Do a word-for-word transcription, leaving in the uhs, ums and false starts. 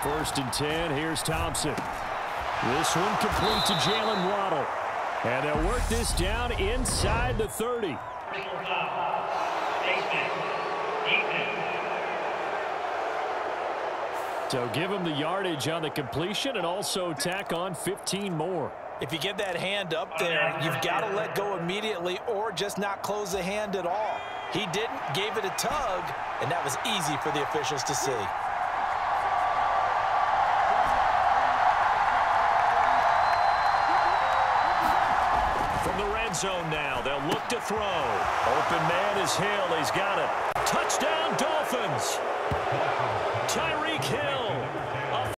First and ten, here's Thompson. This one complete to Jalen Waddle. And they'll work this down inside the thirty. So give him the yardage on the completion and also tack on fifteen more. If you give that hand up there, you've got to let go immediately or just not close the hand at all. He didn't, gave it a tug, and that was easy for the officials to see. From the red zone now, they'll look to throw. Open man is Hill. He's got it. Touchdown, Dolphins. Tyreek Hill